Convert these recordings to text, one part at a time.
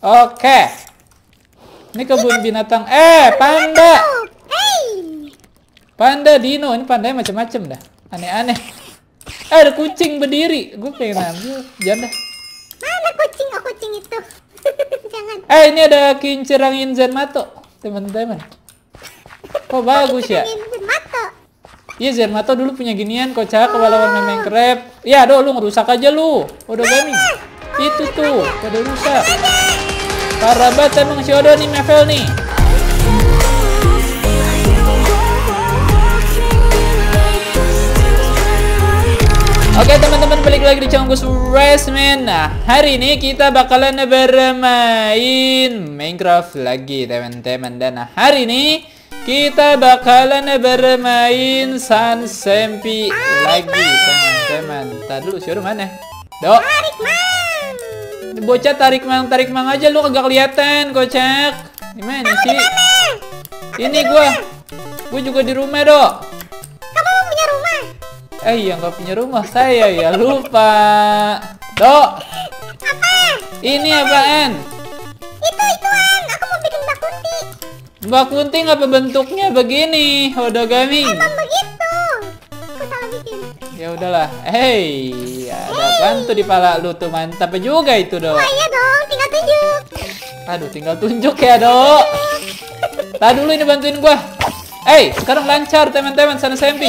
Oke. Ini kebun binatang. Panda. Panda dino. Ini pandanya macam-macam dah. Aneh-aneh. Ada kucing berdiri. Gue pengen ambil. Jangan dah. Mana kucing? Oh, kucing itu. Jangan. Ini ada kincir angin Zenmato. Teman-teman. Kok bagus ya? Iya, Zenmato dulu punya ginian kocak lawan Minecraft. Ya, lu ngerusak aja lu. Udah gaming. Itu tuh, pada rusak. Parah banget emang si Odo nih, Mevel nih. Oke teman-teman, balik lagi di channel Gus Resman. Nah, hari ini kita bakalan bermain Minecraft lagi teman-teman. Dan hari ini kita bakalan bermain Sun Sempi lagi teman-teman. Tadi dulu, si Odo mana? Dok. Bocah tarik mang aja, lu kagak kelihatan kocak. Gimana sih? Ini gua juga di rumah, Dok. Kamu punya rumah? Iya, nggak punya rumah saya ya, lupa. Dok. Apa? Ini apaan? Ituan, aku mau bikin Mbak Kunti. Mbak Kunti apa bentuknya begini? Udah gaming. Emang begitu. Aku salah bikin. Ya udahlah. Ada apaan tuh di pala lu tuh, mantap juga itu, Dok. Wah iya dong, tinggal tunjuk. Aduh, tinggal tunjuk ya, Dok. Tadi dulu ini bantuin gua. Sekarang lancar teman-teman, Sun Sempi.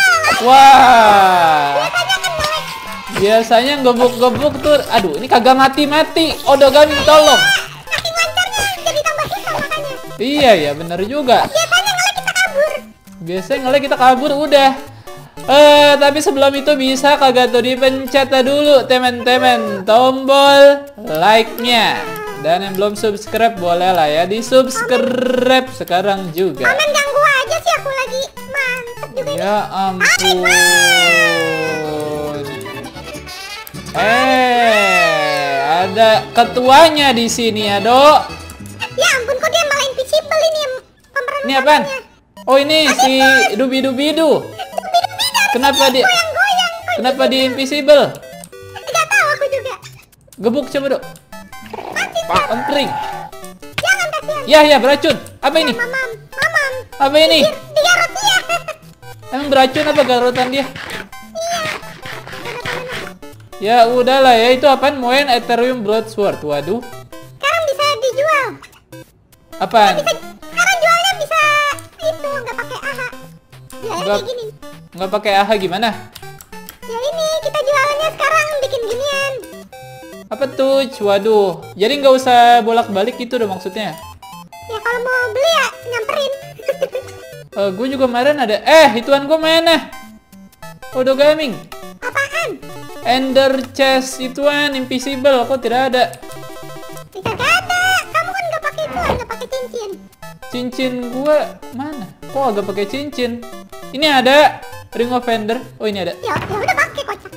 Wah. Biasanya gebuk-gebuk tuh. Aduh, ini kagak mati-mati. Odo gaming tolong. Saking lancarnya jadi tambah susah makanya. Iya ya, bener juga. Biasanya ngelek kita kabur udah. Tapi sebelum itu bisa kagak tuh dipencet dulu teman-teman tombol like-nya. Dan yang belum subscribe boleh lah ya di subscribe sekarang juga. Paman ganggu aja sih, aku lagi mantep juga ini. Ya ampun. Ada ketuanya di sini ya, Dok. Ya ampun, kok dia malah invisible ini pemeran Ini apaan? Oh, ini si Dubi-Dubidu. Kenapa dia? Kenapa dia invisible? Tidak tahu aku juga. Gebuk coba, Dok. Empring. Jangan kasihan. Ya, beracun. Apa ini? Mamam. Apa ini? Digarut dia. Emang beracun apa garutan dia? Ya udahlah ya, itu apaan? Moen Ethereum Broadsword. Waduh. Sekarang bisa dijual. Apaan? Sekarang jualnya bisa itu, nggak pakai AHA. Jualnya kayak gini. Nggak pakai AHA gimana? Ya ini, kita jualannya sekarang bikin ginian. Apa tuh? Waduh. Jadi nggak usah bolak-balik gitu dong maksudnya. Ya kalau mau beli ya nyamperin. Gue juga kemarin ada. Ituan gue mana? Odo gaming. Apaan? Ender chest ituan invisible. Kok tidak ada? Tidak ada. Kamu kan nggak pakai itu, nggak pakai cincin. Cincin gue mana? Kok agak pakai cincin? Ini ada Ring of Ender. Oh, ini ada. Ya udah pakai kocak.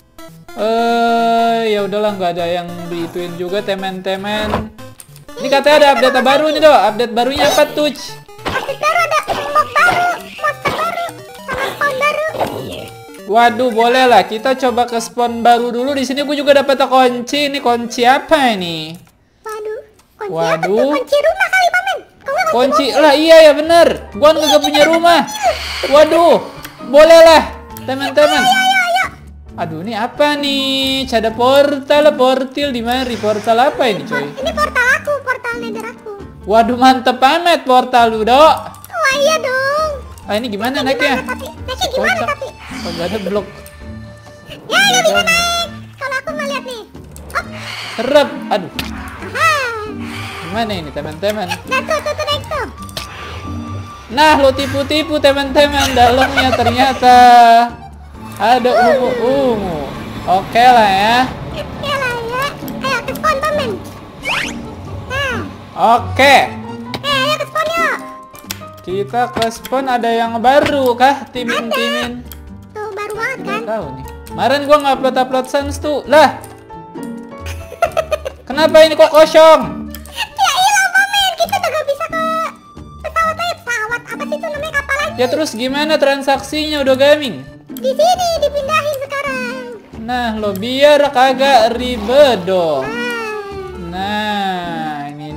Ya udahlah, nggak ada yang diituin juga teman-teman. Ini katanya ada update baru nih, Dok. Update barunya apa tuh? Update baru, ada mob baru, monster baru, sama spawn baru. Waduh, boleh lah. Kita coba ke spawn baru dulu. Di sini gue juga dapat kunci. Ini kunci apa ini? Kunci apa tuh? Kunci rumah kali, Paman. Kunci lah, iya ya bener. Gua nggak punya rumah. Waduh, boleh lah teman-teman. Aduh, ini apa nih? Ada portal di mana? Portal apa ini, coy? Ini portal aku, portal nether aku. Waduh, mantep amat portal lu, Dok. Wah iya dong. Ini gimana naiknya? Naiknya gimana tapi? Oh, gak ada blok. Ya, nggak bisa naik. Kalau aku mah lihat nih. Hop. Serep. Aduh. Aha. Gimana ini, teman-teman? Nah, tuh naik tuh. Nah, lo tipu-tipu teman-teman. Dalamnya ternyata ada ungu. Oke lah ya. Oke lah ya. Ayo ke spawn, Paman. Nah. Oke. Ayo ke spawn yuk. Kita ke spawn, ada yang baru kah? Timin. Tuh baru banget kan? Nggak tahu nih. Kemarin gua ngupload Sans tuh. Lah. Kenapa ini kok kosong? Ya iyalah, Paman. Kita udah gak bisa ke pesawat aja. Pesawat apa sih itu namanya, kapal aja. Ya terus gimana transaksinya udah gaming? Di sini dipindahin sekarang. Nah, lo biar kagak ribet dong. Nah.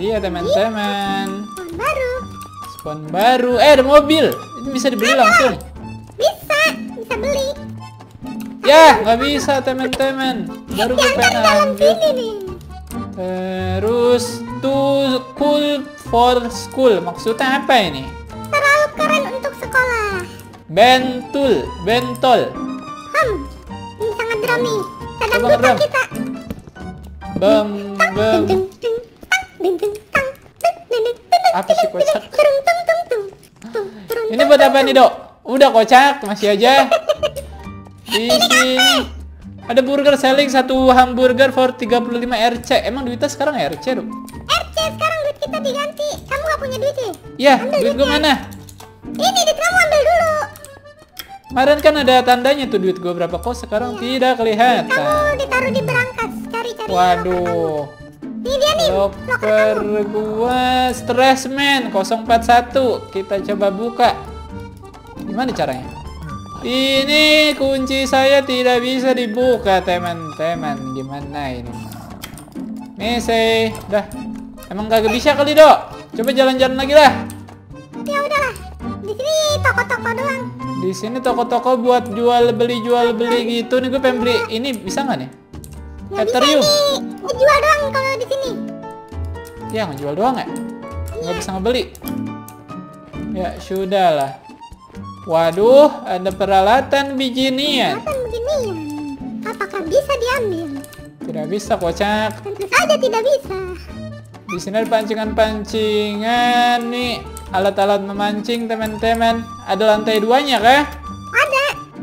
Iya teman-teman. Spawn baru. Spawn baru. Ada mobil. Ini bisa dibeli langsung. Bisa beli. Ya, nggak bisa teman-teman. Baru gue pengen Dalam ambil. sini nih. Terus to cool for school. Maksudnya apa ini? Terlalu keren untuk sekolah. Bentol. Ini sangat drami. Sedang Coba putar ngeram. kita. Bem. Ding, ding, ding, tang, ding, ding, tang, ding, ding, ding, ding, Apa sih kocak? turun, tung, tung, tung, tung, turun, Ini buat apa nih, Dok? Udah kocak, masih aja. Di sini ada burger selling, satu hamburger for 35 RC. Emang duitnya sekarang RC, Dok? RC sekarang duit kita diganti. Kamu gak punya duit ya? Ya, duit gue mana? Ini duit kamu ambil dulu. Kemarin kan ada tandanya tuh duit gue berapa, kok sekarang tidak kelihatan. Kamu ditaruh di berangkas. Cari-cari. Waduh. Ini dia nih. Loker gua Stressman 041. Kita coba buka. Gimana caranya? Ini kunci saya tidak bisa dibuka, teman-teman. Gimana ini? Nih, dah. Emang kagak bisa kali, Dok? Coba jalan-jalan lagi lah. Ya udahlah. Di sini toko-toko doang. Di sini toko-toko buat jual beli gitu. Nih gue pengen beli ini, bisa nggak nih? Nggak bisa Ethereum. nih. Ngejual doang kalau di sini. Ya, ngejual doang ya? Nggak bisa ngebeli. Ya, sudahlah. Waduh, ada peralatan beginian. Kelihatan beginian. Apakah bisa diambil? Tidak bisa, kocak. Tentu saja tidak bisa. Di sini ada pancingan-pancingan nih, alat-alat memancing, teman-teman. Ada lantai 2-nya kah? Ada.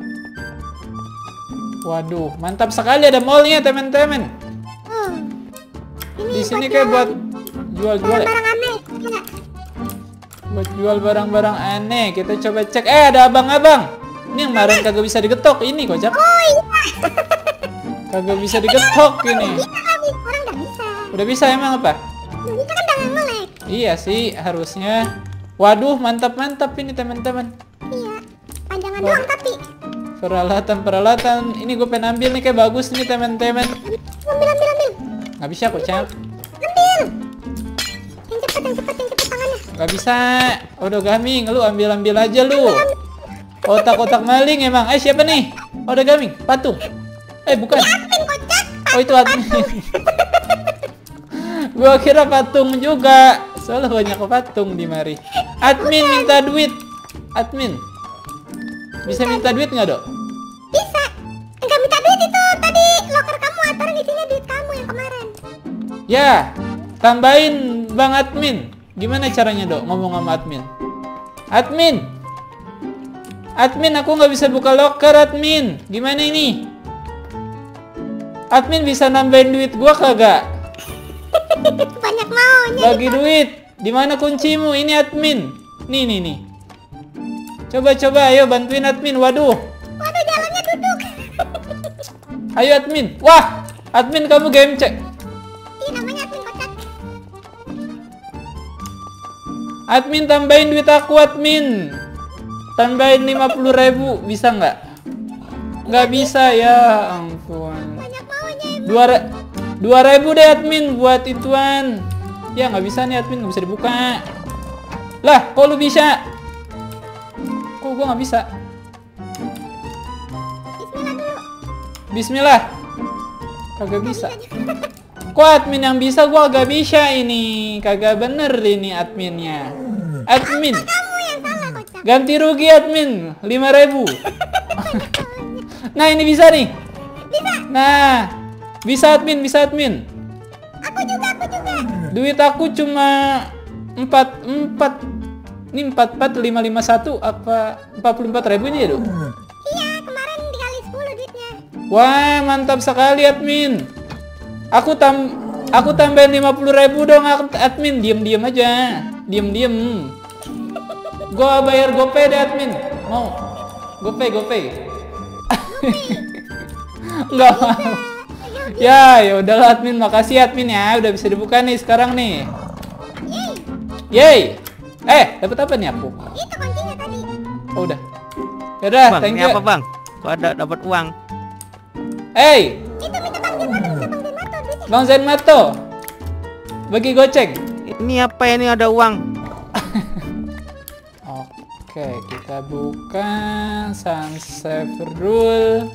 Waduh, mantap sekali, ada mallnya, teman-teman. Oh. Ini Di sini buat kayak buat jualan jual-jual ya? barang-barang aneh. Ya. Buat jual barang-barang aneh. Kita coba cek. Ada abang-abang. Ini yang kemarin kagak bisa digetok. Ini, kocak. Oh iya. Kagak bisa digetok ini. Bisa kami. Orang nggak bisa. Udah bisa emang apa? Nggak bisa kan jangan ngelek. Iya sih, harusnya. Waduh, mantap-mantap ini, teman-teman. Iya. Panjangan Wah. doang tapi. Peralatan. Ini gue pengen ambil nih, kayak bagus nih, teman-teman. Ambil. Nggak bisa, kocak. Ambil. Yang cepat tangannya. Nggak bisa. Udah gaming, lu ambil aja lu. Kotak-kotak maling emang. Siapa nih? Udah gaming, patung. Bukan. Admin kocak. Oh, itu admin. Gua kira patung juga. Soalnya banyak patung di mari. Admin minta duit. Admin. Bisa minta duit nggak, Dok? Bisa. Enggak minta duit itu tadi loker kamu atau isinya duit kamu yang kemarin. Ya, tambahin Bang Admin. Gimana caranya, Dok, ngomong sama admin? Admin, aku nggak bisa buka loker, admin. Gimana ini? Admin bisa nambahin duit gua kagak? Banyak maunya. Bagi duit. Di mana kuncimu? Ini admin. Nih. Coba, ayo bantuin admin. Waduh. Waduh, jalannya duduk. Ayo admin. Wah, admin kamu game cek. Ini namanya admin kocak. Admin tambahin duit aku, admin. Tambahin 50.000, bisa nggak? Nggak bisa, ya ampun. Banyak maunya. 2.000 deh admin buat ituan. Ya nggak bisa nih admin, nggak bisa dibuka. Lah, kok lu bisa? Kok gua nggak bisa? Bismillah dulu. Bismillah. Kagak bisa. Kok admin yang bisa, gua agak bisa ini. Kagak bener ini adminnya. Admin. Kamu yang salah kocak. Ganti rugi admin 5.000. Nah, ini bisa nih. Bisa. Nah, bisa admin. Aku juga. Duit aku cuma 44. Ini 44551 apa 44.000 ini ya, Dok? Iya, kemarin dikali 10 duitnya. Wah, mantap sekali admin. Aku tambahin 50.000 dong admin. Diem aja. Diem. Gua bayar GoPay deh admin. Mau? GoPay. Enggak mau. Ya udahlah admin, makasih admin ya, udah bisa dibuka nih sekarang nih. Yeay. Dapat apa nih aku? Itu kuncinya tadi. Oh, udah. Yaudah, Bang, thank ini you. apa bang? Kok ada dapat uang? Itu minta Bang Zenmato, duitnya. Bang Zenmato. Bagi goceng. Ini apa ini ada uang? Oke, kita buka sunset rule.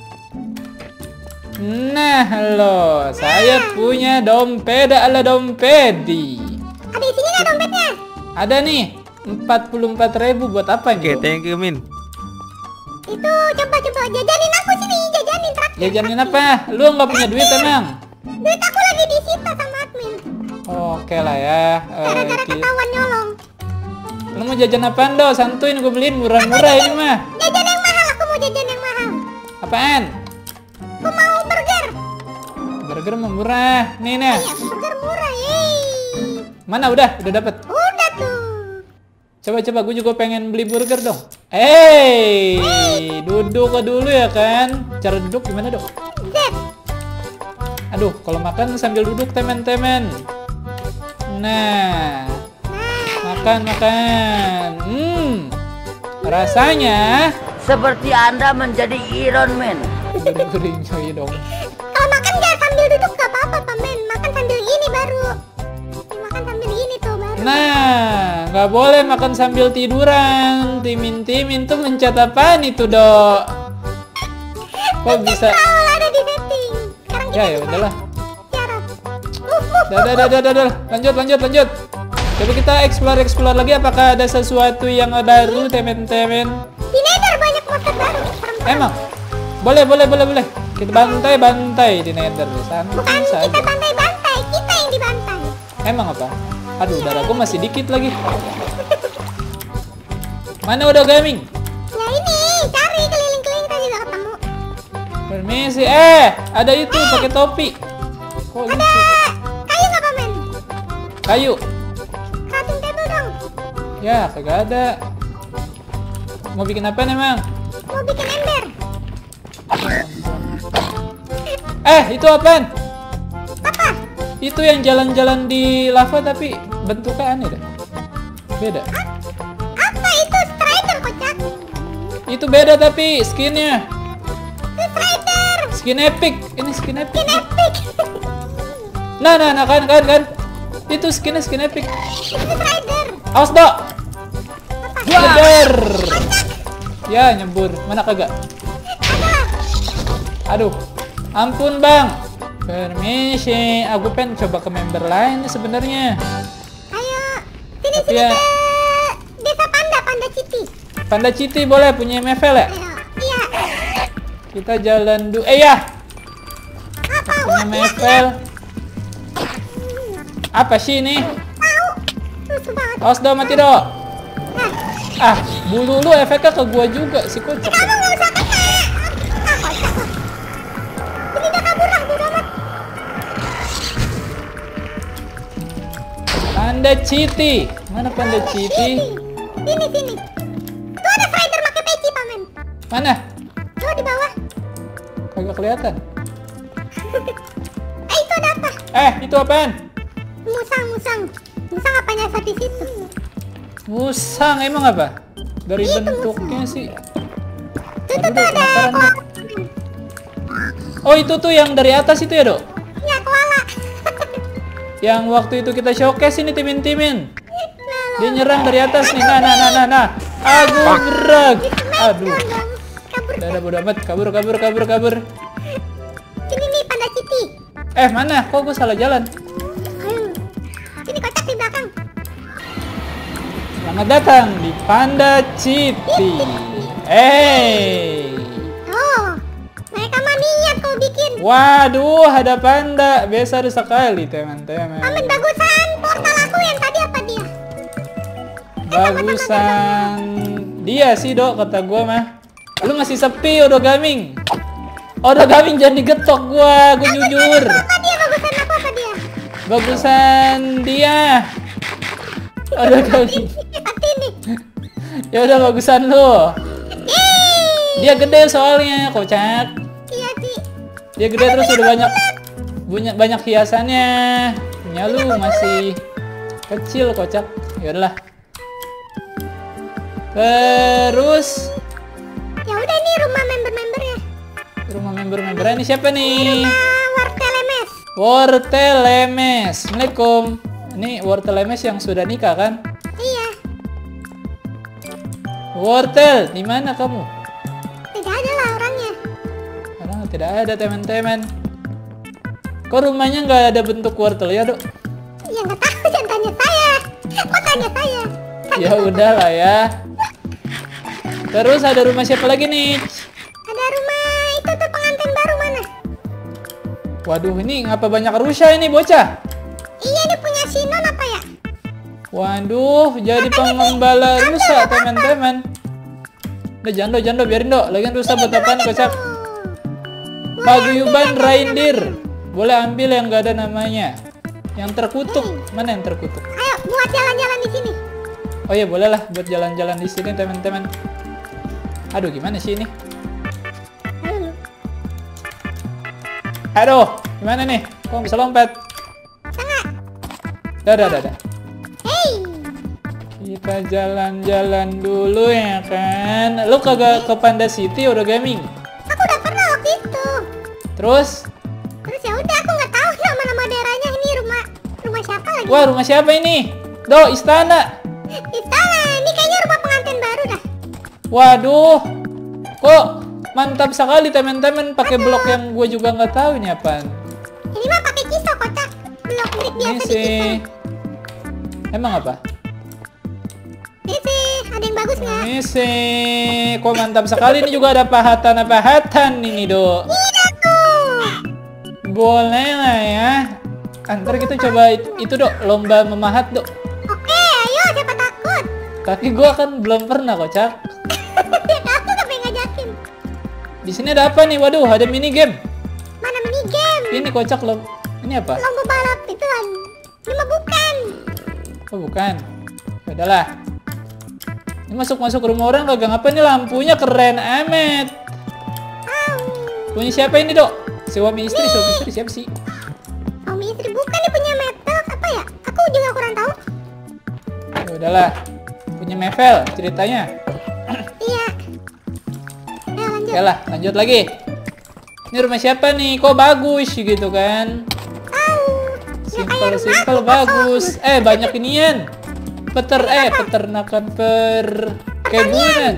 Nah, halo, saya punya dompet ala dompedi. Ada isinya nggak dompetnya? Ada nih, 44.000 buat apa Oke, nih? thank you Min. Itu coba jajanin aku sini, jajanin traktir. Jajanin apa? Lu nggak punya duit emang? Duit aku lagi disita sama admin. Oke lah ya. Gara-gara ketahuan nyolong. Lu mau jajan apaan do? Santuin gue beliin murah-murah ini mah. Jajan yang mahal, aku mau jajan yang mahal. Apaan? Aku mau burger. Burger mah murah. Nih nih. Iya, burger murah, yeay. Mana udah dapet. Udah tuh. Coba gue juga pengen beli burger dong. Duduk dulu ya kan. Cara duduk gimana dong? Z. Aduh, kalau makan sambil duduk temen-temen. Nah, makan. Rasanya Seperti Anda menjadi Iron Man. gurih-gurih coy dong. Kalau makan jangan sambil duduk gak apa-apa, Pamen. Makan sambil gini baru. Makan sambil gini tuh baru. Nah, nggak boleh makan sambil tiduran. Timin tuh mencet apaan itu dok? Kok bisa? Kalau ada di setting. Sekarang kita Ya udahlah. syarat. Dah. Lanjut. Coba kita explore lagi. Apakah ada sesuatu yang baru, temen-temen? Di Nether banyak monster baru. Serem-serem. Emang? Boleh. Kita bantai di Nether. Santai Bukan kita saja. bantai-bantai, kita yang dibantai. Emang apa? Aduh, darah gue masih dikit lagi. Mana udah gaming? Ya ini, cari keliling-keliling tadi udah ketemu. Permisi. Ada itu pakai topi. Kok Ada lucu? kayu nggak, Pamen? Kayu. Crafting table dong. Ya, kagak ada. Mau bikin apa emang? Mau bikin ember. Itu apaan? Apa? Itu yang jalan-jalan di lava tapi bentuknya aneh dah. Beda. Apa itu? Strider, kocak. Itu beda tapi skinnya. Itu Strider. Skin epic. Ini skin epic. Skin epic. Nah, kan. Itu skin epic. Itu Strider. Awas, Dok. Nyebur. Ya, nyebur. Mana kagak? Aduh. Ampun, Bang. Permisi. Aku pengen coba ke member lain nih sebenarnya. Ayo, Tapi sini ya- ke desa Panda City. Panda Citi boleh punya MFL ya? Ayo, iya. Kita jalan dulu. Ya. Apa? Punya MFL. Apa sih ini? Tahu. Lucu banget. Awas do, mati do. Bulu lu efeknya ke gua juga si kocak. Kamu nggak usah kena. Kocak. Ini udah kabur lah, bodo amat. Panda Citi. Mana Panda Citi? Sini. Tuh ada Strider pakai peci, Pamen. Mana? Tuh di bawah. Kagak kelihatan. Itu ada apa? Itu apaan? Musang apa nyasar di situ? Musang emang apa? Dari Itu bentuknya sih. Tuh Aduh, ada penasaran koala. Oh, itu tuh yang dari atas itu ya, Dok? Ya, koala. Yang waktu itu kita showcase ini timin-timin. Nah, Dia nyerang dari atas nih. Nah. Aku gerak. Aduh. Kabur. Udah bodo amat. Kabur. Sini nih, Panda City. Mana? Kok gue salah jalan? Ayo. Sini kocak di belakang. Selamat datang di Panda City. Oh, mereka mah niat kau bikin. Waduh, ada panda. Besar sekali, teman-teman. Pamen, bagusan portal aku yang tadi apa dia? Bagusan dia sih, Dok, kata gua mah. Lu masih sepi, Odo Gaming. Odo Gaming jangan digetok gua jujur. Apa dia bagusan aku apa dia? Bagusan dia. Odo Gaming. Hati nih. Ya udah bagusan lu. Yeay. Dia gede soalnya, kocak. Iya sih. Dia gede terus udah banyak hiasannya. Punya lu masih kecil, kocak. Ya udahlah. Terus Ya udah ini rumah member-membernya. rumah member-member ini siapa nih? Wartelemes. Wortelemes. Assalamualaikum. Ini wortel lemes yang sudah nikah kan? Iya. Wortel, di mana kamu? Tidak ada lah orangnya. Orang tidak ada teman-teman. Kok rumahnya nggak ada bentuk wortel ya, Dok? Ya nggak tahu, jangan tanya saya. Kok tanya saya? Ya udahlah ya. Terus ada rumah siapa lagi nih? Ada rumah itu tuh pengantin baru mana? Waduh, ini ngapa banyak rusa ini bocah? Iya, ini punya Sinon apa ya? Waduh, jadi pengembala rusa teman-teman. Udah jangan do, biarin do. Lagian rusa buat apaan kocak? Paguyuban reindeer. Boleh ambil yang gak ada namanya. Yang terkutuk. Mana yang terkutuk? Ayo buat jalan-jalan di sini. Oh iya, boleh lah buat jalan-jalan di sini teman-teman. Aduh, gimana sih ini? Aduh, gimana nih? Kok bisa lompat? Dah. Hey, Kita jalan-jalan dulu ya kan. Lu kagak ke Panda City udah gaming? aku udah pernah waktu itu. Terus? Terus ya udah, aku nggak tahu nama-nama daerahnya. Ini rumah siapa lagi? Wah, rumah siapa ini? Do, istana. Istana. Ini kayaknya rumah pengantin baru dah. Waduh. Kok mantap sekali teman-teman, pakai blok yang gue juga nggak tahu ini apaan. Ini mah pakai kisah kotak. Blok brick Ini biasa di sih. kisah. Emang apa? Ini sih, ada yang bagus nggak? Ini sih. Kok mantap sekali, ini juga ada pahatan ini, Do. Iya tuh. Boleh lah ya. Ntar kita coba itu, Do, lomba memahat, Do. Oke, ayo, siapa takut? Tapi gua kan belum pernah, kocak. Aku gak pengen ngajakin. Di sini ada apa nih? Waduh, ada mini game. Mana mini game? Ini kocak loh. Ini apa? Lomba balap itu kan. Ini mah bukan. Oh, bukan. Ya udahlah. Ini masuk rumah orang kagak ngapa nih, lampunya keren amat. Punya siapa ini, Dok? Suami istri siapa sih? Suami istri bukan, nih punya metal apa ya? Aku juga kurang tahu. Ya udahlah. Punya Mevel ceritanya. Iya. Ayo lanjut. Oke lah, lanjut lagi. Ini rumah siapa nih? Kok bagus gitu kan? Tahu. Ya kayak Simpel rumahku, bagus. Banyak inian. Peternakan perkebunan.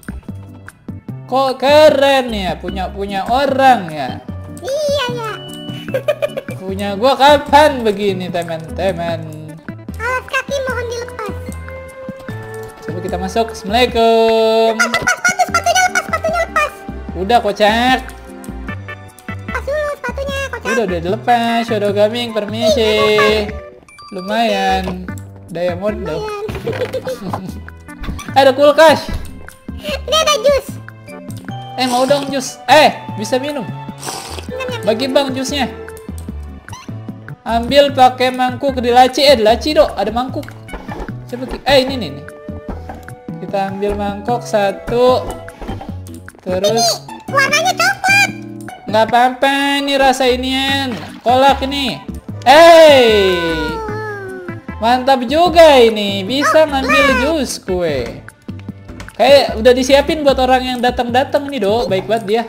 Kok keren ya, punya orang ya. Iya ya. Punya gua kapan begini teman-teman? Alas kaki mohon dilepas. Coba kita masuk. Assalamualaikum. Sepatunya lepas. Udah kocak. Pas dulu sepatunya, kocak. Udah dilepas. Shadow Gaming permisi. Lumayan. Diamond dong. Ada kulkas. Ini ada jus. Mau dong jus. Bisa minum. Bagi bang jusnya. Ambil pakai mangkuk di laci. Di laci, Dok. Ada mangkuk. Coba ini nih. Kita ambil mangkok satu. Terus Warnanya coklat. nggak apa-apa, ini rasa inian. Kolak ini. Mantap juga ini. Bisa ngambil jus kue. Kayak udah disiapin buat orang yang datang-datang nih, Do. Baik banget dia.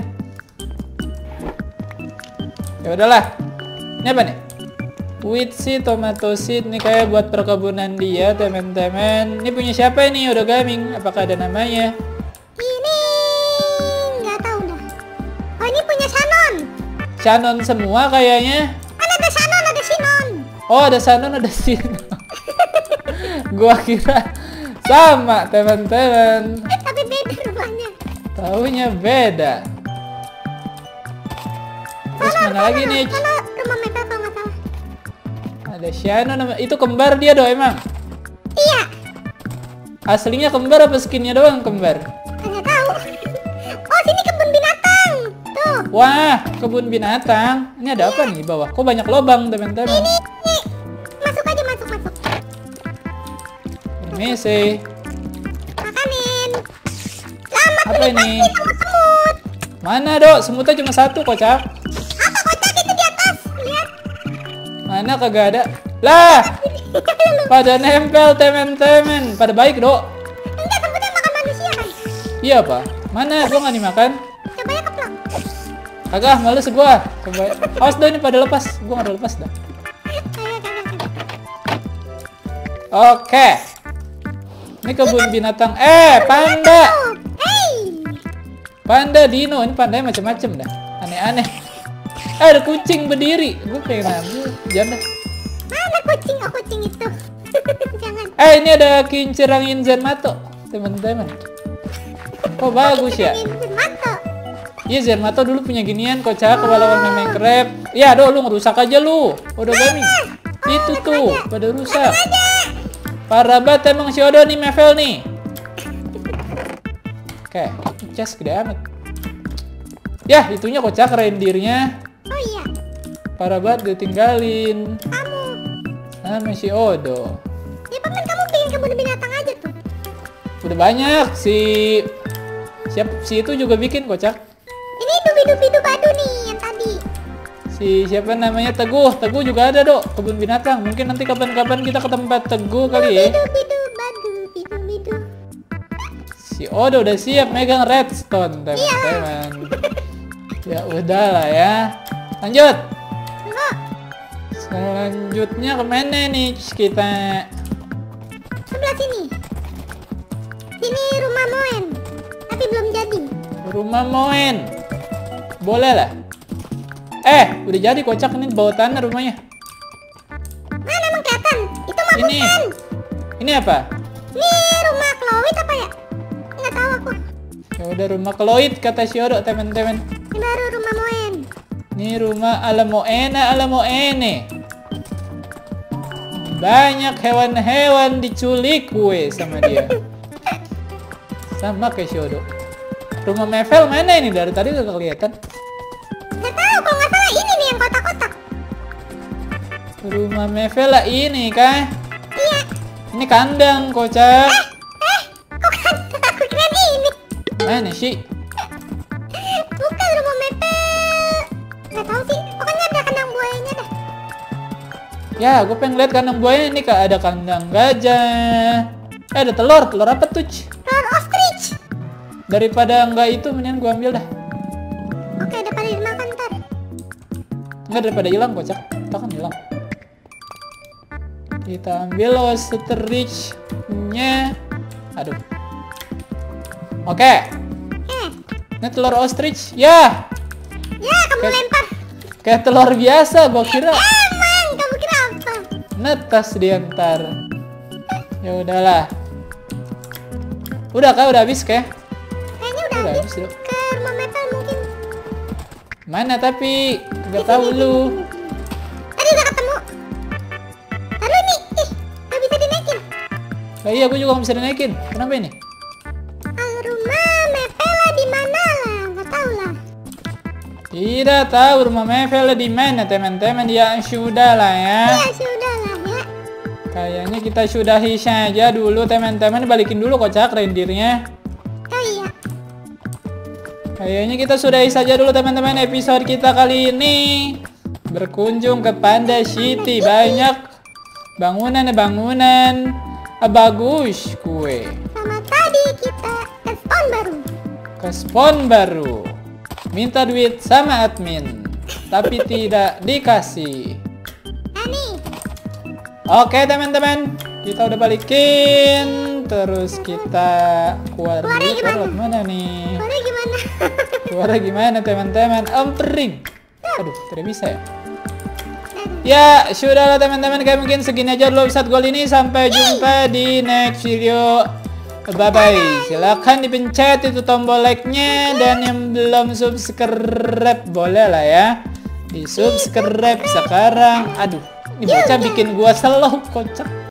Ya udahlah. Ini apa nih? Wheat seed, tomato seed. Ini kayak buat perkebunan dia, teman-teman. Ini punya siapa ini? Udah Gaming. Apakah ada namanya? Ini nggak tahu dah. Oh, ini punya Shannon. Shannon semua kayaknya. Kan ada Shannon, ada Sinon. Oh, ada Shannon, ada Sino. Gua kira sama, teman-teman. Tapi beda rumahnya. Taunya beda. Terus mana lagi nih? Kalau rumah metal kalau nggak salah. Ada Shannon. Itu kembar dia, Do, emang? Iya. Aslinya kembar apa skinnya doang kembar? Nggak tahu. Oh, sini kebun binatang. Tuh. Wah, kebun binatang. Ini ada apa nih di bawah? Kok banyak lubang, teman-teman? Ini. Masuk aja, masuk. Permisi. Makanin. Selamat Apa ini? menikmati semut-semut. Mana, Dok? Semutnya cuma satu, kocak. Apa kocak itu di atas? Lihat. Mana kagak ada? Lah, pada nempel, teman-teman. Pada baik, Dok. Enggak, semutnya makan manusia kan? Iya, Pak. Mana? Gua nggak dimakan. Coba ya keplak. Kagak, males gua. Coba. Awas, Do, ini pada lepas. Gua nggak ada lepas dah. Ayo. Oke. Ini kebun binatang. Panda. Hey, Panda dino. Ini pandanya macam-macam dah. Aneh-aneh. Ada kucing berdiri. Gue pengen ambil. Jangan dah. mana kucing? Oh, kucing itu. Jangan. Ini ada kincir angin Zenmato, teman-teman. Oh, bagus ya. Ingin mata. Iya, Zenmato dulu punya ginian, kocak kepala Minecraft. Ya, lu ngerusak aja lu. Udah gaming. Itu tuh, pada rusak. Parah banget emang si Odo nih, Mevel nih. Oke, chest gede amat. Ya, itunya kocak reindeernya. Oh iya, Parah banget ditinggalin. kamu. Sama si Odo. Ya paman, kamu bikin kebun binatang aja tuh. Udah banyak si itu juga bikin kocak. Ini dubi-dubi badu nih yang tadi. Si siapa namanya Teguh juga ada dok kebun binatang. Mungkin nanti kapan-kapan kita ke tempat Teguh kali ya. Dubi-dubi badu, bidu-bidu. Si Odo udah siap megang redstone teman-teman. Ya udahlah ya. Lanjut. Enggak, Selanjutnya kemana nih kita? sebelah sini. Sini rumah Moen, tapi belum jadi. Rumah Moen. Boleh lah. Udah jadi kocak nih bawah tanah rumahnya. Mana emang kelihatan? Itu mah Ini. bukan. Ini apa? Ini rumah Chloe apa ya? Nggak tahu aku. Ya udah rumah Kloid kata si Odo teman-teman. Ini baru rumah Moen. Ini rumah Alamoene. Banyak hewan-hewan diculik gue sama dia. Sama kayak si Odo. Rumah Mevel mana ini? Dari tadi gak kelihatan. Nggak tahu, kalau nggak salah ini nih yang kotak-kotak. Rumah Mevel lah ini kah? Iya. Ini kandang kocak. Kok kan? Aku kira ini. Mana sih? Bukan rumah Mepel. Nggak tahu sih. Pokoknya ada kandang buayanya dah. Ya, gue pengen lihat kandang buaya ini kak. Ada kandang gajah. Ada telur apa tuh? Telur ostrich. Daripada enggak itu, mendingan gue ambil dah. Oke, daripada dimakan ntar. Enggak daripada hilang kocak. Kita kan hilang. Kita ambil ostrich-nya. Aduh. Oke. Ini telur ostrich. Ya. Ya, kamu lempar. Kayak telur biasa. Gua kira Emang, kamu kira apa? netas dia ntar. Ya udahlah. Udah kah? Udah habis kah? Kayaknya udah Udah habis. habis yuk. Ke rumah Mepel mungkin. Mana tapi? Gak tahu lu. Tadi udah ketemu. Lalu nih, nggak bisa dinaikin. Lah iya, gue juga gak bisa dinaikin. Kenapa ini? Rumah Mepel di mana lah? Nggak tahu lah. Tidak tahu rumah Mevel di mana teman-teman. Ya sudah lah ya. Ya sudah lah ya. Kayaknya kita sudahi saja dulu teman-teman. Balikin dulu kocak reindeernya. Oh iya. Kayaknya kita sudahi saja dulu teman-teman episode kita kali ini. Berkunjung ke Panda City. Banyak bangunan. Bagus kue. Sama tadi kita ke spawn baru. Ke spawn baru. Minta duit sama admin. Tapi tidak dikasih. Nih. Oke teman-teman, kita udah balikin. Terus kita keluar Keluarnya dulu. Lewat mana nih? Baru gimana? Keluar gimana teman-teman? Empering. Aduh, tidak bisa ya. Ya, sudahlah teman-teman. Kayak mungkin segini aja dulu episode gol ini. Sampai jumpa di next video. Bye-bye. Silahkan dipencet itu tombol like-nya. Dan yang belum subscribe, boleh lah ya. Di subscribe sekarang. Aduh, ini bocah bikin gua slow, kocak.